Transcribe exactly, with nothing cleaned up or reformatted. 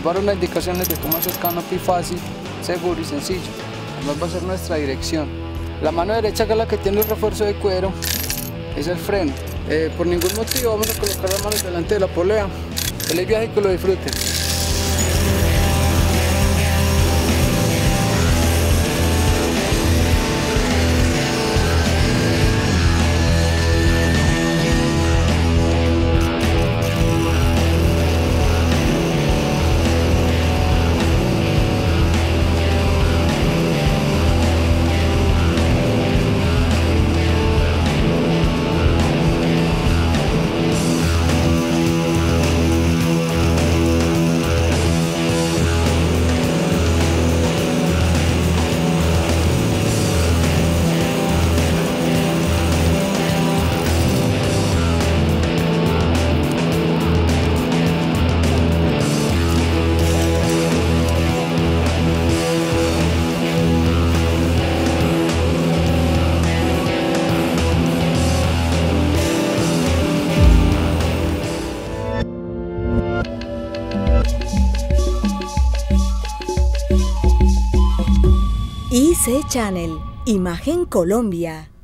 dar unas indicaciones de cómo hacer canopy fácil, seguro y sencillo. Además va a ser nuestra dirección. La mano derecha, que es la que tiene el refuerzo de cuero, es el freno. Eh, por ningún motivo vamos a colocar las manos delante de la polea. Feliz viaje y que lo disfruten. I C Channel, Imagen Colombia.